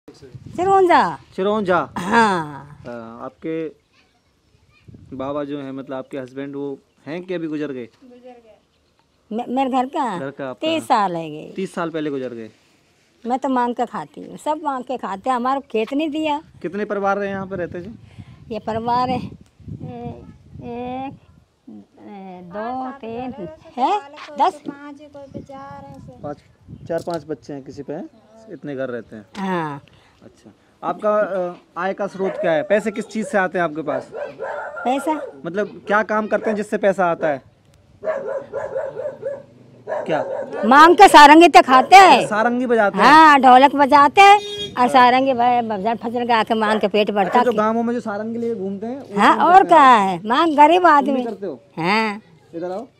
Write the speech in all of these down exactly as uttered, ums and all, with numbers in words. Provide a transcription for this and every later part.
चिरौंजा। चिरौंजा। हाँ। आपके बाबा जो है मतलब आपके हस्बैंड वो हैं कि अभी गुजर गए? मे, मेरे घर का घर का तीस साल है गए। तीस साल पहले गुजर गए। मैं तो मांग के खाती हूँ, सब मांग के खाते हैं, हमारा खेत नहीं दिया। कितने परिवार रहे यहाँ पे रहते जी? ये परिवार है एक दो तीन है दस पाँच चार पाँच बच्चे हैं किसी पे, इतने घर रहते हैं। हाँ। अच्छा, आपका आय का स्रोत क्या है? पैसे किस चीज़ से आते हैं आपके पास? पैसा मतलब क्या काम करते हैं जिससे पैसा आता है? क्या मांग के सारंगी तो खाते हैं, सारंगी बजाते हैं? हाँ, ढोलक बजाते हैं और सारंगी भजन फजन गा के मांग के पेट भरता है। जो गांवों में जो सारंगी लिए घूमते हैं हाँ, और क्या है, मांग गरीब आदमी करते हो? हाँ। इधर आओ,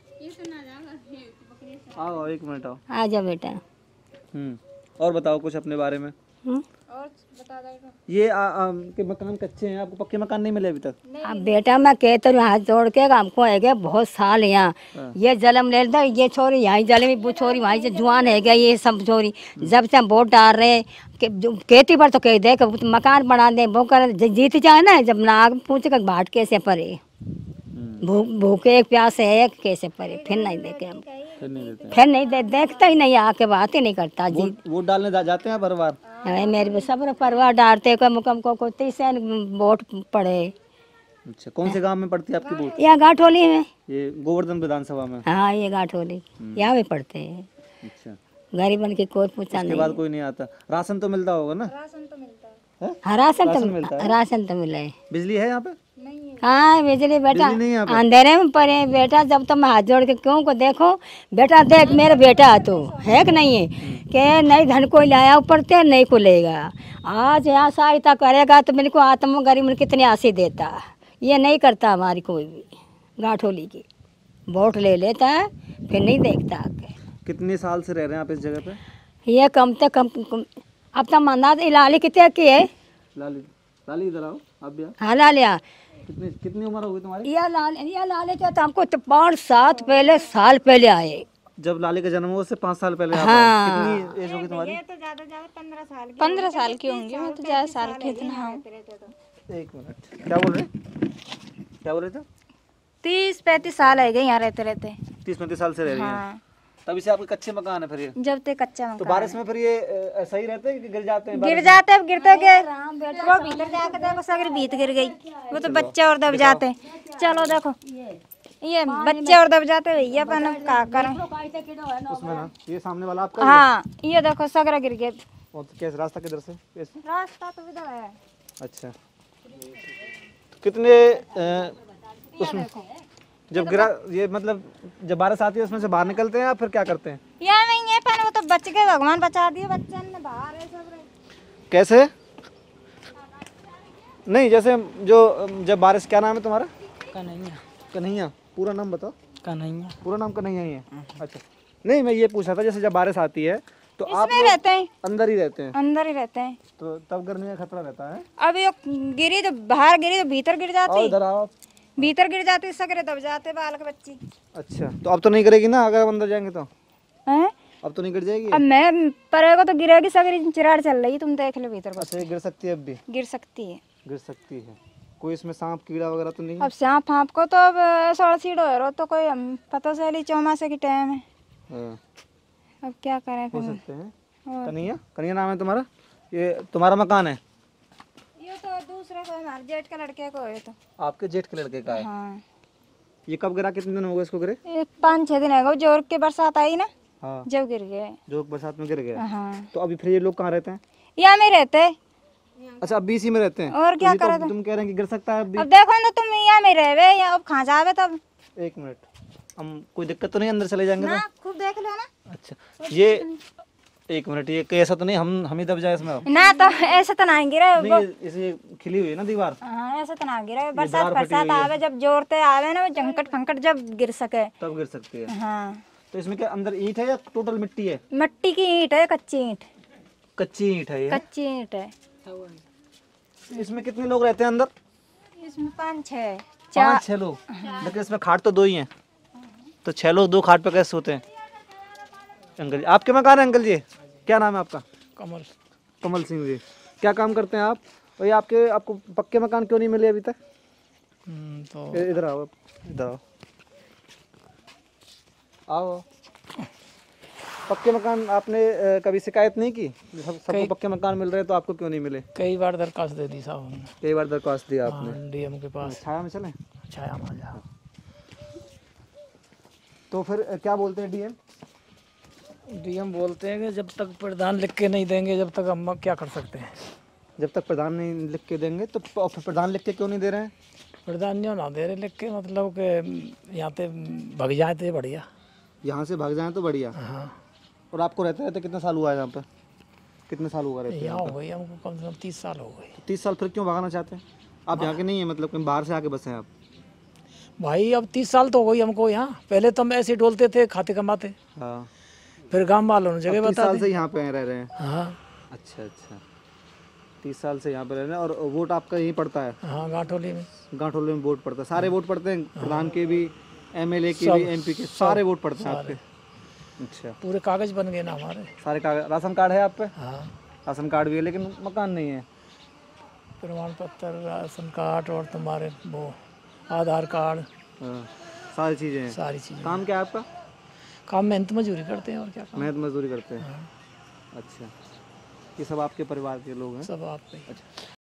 आओ एक मिनट आओ। आ जाओ बेटा। हम्म और बताओ कुछ अपने बारे में। हुँ? और बता दो। ये आ, आ, के मकान कच्चे हैं, आपको पक्के मकान नहीं मिले अभी तक? अब बेटा मैं कहते हूँ हाथ जोड़ के, हमको है गया बहुत साल यहाँ, ये जलम ले लेता, ये छोरी यहाँ जलमी, वो छोरी वहाँ से जुआन है गया, ये सब छोरी जब से हम वोट डाल रहे कहती पर तो कह दे मकान बना दे, वो कर जीत जाए ना, जब नाग पूछ कर बाट कैसे परे, भूखे एक प्यास है कैसे परे, फिर नहीं देखे हम, फिर नहीं देते, फिर नहीं दे, देखता ही नहीं, आके बात ही नहीं करता जी। वोट डालने जा, जाते हैं परिवार? मेरे सब परिवार डालते को मुकम को को तीस वोट पड़े। अच्छा, कौन से गांव में पड़ती है आपकी वोट? यहाँ घाटोली में, ये गोवर्धन विधानसभा में? हाँ, ये घाटोली यहाँ भी पड़ते हैं। अच्छा, गरीबन की कोई पूछा नहीं। उसके बाद कोई नहीं आता। राशन तो मिलता होगा ना? राशन तो मिलता है। हाँ, राशन तो मिलता है। राशन तो मिला है। बिजली है यहाँ पे? हाँ, बिजली बेटा अंधेरे में पड़े बेटा, जब तो मैं हाथ जोड़ के क्यों को देखो बेटा, देख मेरा बेटा तो है कि नहीं है कि नहीं धन को लाया ऊपर ते नहीं को लेगा, आज यहाँ सहायता करेगा तो मेरे को आत्मा गरीब में कितनी आशी देता, ये नहीं करता हमारी कोई भी। गाठोली की वोट ले लेता है फिर नहीं देखता आके। कितने साल से रह रहे हैं आप इस जगह पे? ये कम से कम, कम अब तो मंदा लाली कितने की है? लाली, लाली इधर आओ आप भी। हाँ लालिया, कितनी कितनी उम्र हो गई तुम्हारी? ये लाल ये लाले क्या तो हमको तो पाँच सात पहले साल पहले आए, जब लाली का जन्म हुआ उससे पाँच साल पहले आप हाँ। आए। कितनी एज होगी तुम्हारी? ये तो ज्यादा ज्यादा पंद्रह साल की पंद्रह साल की होंगी, मैं तो ज्यादा साल की इतना हूँ। एक मिनट, क्या बोल रहे क्या बोल रहे थे? तीस पैंतीस साल है गए यहाँ रहते रहते। तीस पैंतीस साल से रह रही हैं। हाँ। तभी से आपके कच्चे मकान है फिर ये? जब तक कच्चा मकान। तो बारिश में फिर ये अ, सही रहते हैं कि गिर जाते हैं? गिर जाते हैं, गिरते गए वो भीतर जाके देखो सगर बीत गिर गई, वो तो बच्चे और दब जाते हैं। चलो देखो ये बच्चे और दब जाते हैं, ये अपन क्या करें उसमें ना, ये सामने वाला आपका? हाँ, ये देखो सगरा गिर गया। और तो कैसे रास्ता किधर से कैसे? रास्ता तो इधर है। अच्छा, तो कितने अ, उसमें जब गिरा ये मतलब जब बारिश आती है उसमें से बाहर निकलते हैं या फिर क्या करते हैं? यार नहीं है पर वो तो बच गए, भगवान बचा दिए, बच्चे ने बाहर है सब। कैसे? नहीं जैसे जो जब बारिश, क्या नाम है तुम्हारा? कन्हैया। कन्हैया, पूरा नाम बताओ। कन्हैया। पूरा नाम कन्हैया ही है? अच्छा, नहीं मैं ये पूछा था जैसे जब बारिश आती है तो आप इसमें रहते हैं, अंदर ही रहते हैं? अंदर ही रहते हैं। तो तब गिरने का खतरा रहता है? अब ये गिरी तो बाहर गिरी तो भीतर गिर जाती, इधर आओ, भीतर गिर जाती, सगरे दब जाते बालक बच्ची। अच्छा, तो अब तो नहीं गिरेगी ना अगर अंदर जाएंगे तो? हैं? अब तो नहीं गिर जाएगी? अब मैं परेगा तो गिरेगी, सगरी चिराड़ चल रही, तुम देख लो भीतर को। अच्छा, गिर सकती है अब भी? गिर सकती है। गिर सकती है। कोई इसमें सांप कीड़ा वगैरह तो नहीं? अब सांप फाँप को तो अब सड़ सीढ़ हो तो कोई हम पता चली चौमासे की टाइम है, हाँ। अब क्या करें हो फिर। सकते हैं। कन्हैया, कन्हैया नाम है तुम्हारा? ये तुम्हारा मकान है? ये तो दूसरे को हमारे जेठ का लड़के को है। तो आपके जेठ के लड़के का है? हाँ। ये कब गिरा, कितने दिन हो गए इसको गिरे? एक पाँच छः दिन है जोर के बरसात आई ना, हाँ, जब गिर गए। जो बरसात में गिर गया। हाँ, तो अभी फिर ये लोग कहाँ रहते हैं? यहाँ में रहते। अच्छा, अब इसी में रहते हैं? और क्या तो करे तो तुम कह रहे हैं कि गिर सकता है अभी? अब देखो ना तुम यहाँ में रहे या अब कहाँ जावे तब। एक मिनट, हम कोई दिक्कत तो नहीं, अंदर चले जाएंगे ना तो? खूब देख लो ना। अच्छा, ये एक मिनट, ये ऐसा तो नहीं हम हम ही दब जाए इसमें? ना तो ऐसे तो ना गिरे वो। नहीं, इसे खिली हुई है ना दीवार। हाँ, ऐसे तो ना गिरे, बरसात बरसात आवे जब जोरते आवे ना, वो जंकट फंकट जब गिर सके तब गिर सकती है। हाँ। तो इसमें क्या अंदर ईंट है या टोटल मिट्टी है? मिट्टी की ईंट है, कच्ची ईंट। कच्ची ईंट है ये? कच्ची ईंट है। इसमें कितने लोग रहते हैं अंदर? इसमें पाँच छः पाँच छह लोग, लेकिन इसमें खाट तो दो ही हैं, तो छह लोग दो खाट पे कैसे सोते हैं? अंकल जी, आपके मकान है अंकल जी? क्या नाम है आपका? कमल। कमल सिंह जी। क्या काम करते हैं आप? और ये आपके आपको पक्के मकान क्यों नहीं मिले अभी तक? तो ए- इधर आओ, इधर आओ आओ। पक्के मकान आपने अ, कभी शिकायत नहीं की? सब सबको पक्के मकान मिल रहे हैं तो आपको क्यों नहीं मिले? कई बार दरखास्त दे दी साहब हमने कई बार दरख्वास्त दी आपने। डीएम के पास। छाया में चलें? छाया में जा। तो फिर अ, क्या बोलते हैं डीएम? डीएम बोलते हैं कि जब तक प्रधान लिख के नहीं देंगे जब तक हम क्या कर सकते हैं। जब तक प्रधान नहीं लिख के देंगे तो प- फिर प्रधान लिख के क्यों नहीं दे रहे हैं? प्रधान जो ना दे रहे लिख के, मतलब कि यहाँ पे भग जाए तो बढ़िया। यहाँ से भाग जाएं तो बढ़िया। हाँ, और आपको रहते रहते कितने साल हुआ है यहाँ पे? कितने साल हुआ रहते हैं? यहाँ हो गई हमको कम से कम तीस साल हो गए। तीस साल, फिर क्यों भागना चाहते हैं? आप यहाँ के नहीं है, मतलब कहीं बाहर से आके बसे हैं आप? भाई अब तीस साल तो हो गई हमको यहाँ। पहले तो हम ऐसे डोलते थे, खाते कमाते, हाँ। फिर गांव वालों ने जगह तीस बता साल दी। से यहाँ पे रह रहे हैं? हाँ अच्छा अच्छा, तीस साल से यहाँ पे रह रहे हैं। और वोट आपका यहीं पड़ता है? हाँ, गांठोली में। गांठोले में वोट पड़ता है? सारे वोट पड़ते हैं, प्रधान के भी, एमएलए के भी, एमपी के, सारे वोट पड़ते हैं आपके? अच्छा, पूरे कागज बन गए ना हमारे। सारे कागज। राशन कार्ड है आप पे? हाँ, राशन कार्ड भी है लेकिन मकान नहीं है? प्रमाण पत्र, राशन कार्ड और तुम्हारे वो आधार कार्ड, हाँ, सारी चीज़ें हैं। सारी चीज़ें। काम क्या है आपका? काम मेहनत मजदूरी करते हैं और क्या काम। मेहनत मजदूरी करते हैं। अच्छा, ये सब आपके परिवार के लोग हैं? सब आप पे। अच्छा,